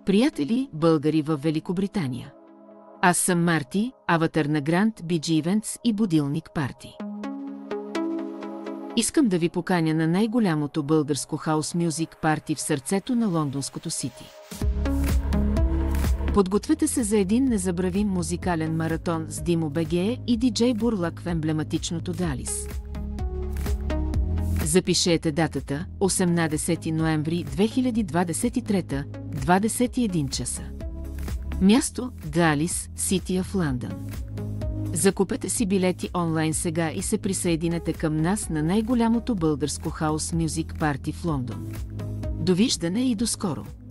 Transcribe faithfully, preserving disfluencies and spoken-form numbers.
Приятели, българи в Великобритания. Аз съм Марти, аватар на Grand би джи Events и будилник парти. Искам да ви поканя на най-голямото българско хаус мюзик парти в сърцето на лондонското Сити. Подгответе се за един незабравим музикален маратон с Димо БГ и диджей Бурлак в емблематичното Далис. Запишете датата – осемнадесети ноември две хиляди двадесет и трета, двадесет и един часа. Място – Далис, City of London. Закупете си билети онлайн сега и се присъединете към нас на най-голямото българско хаус мюзик парти в Лондон. Довиждане и до скоро!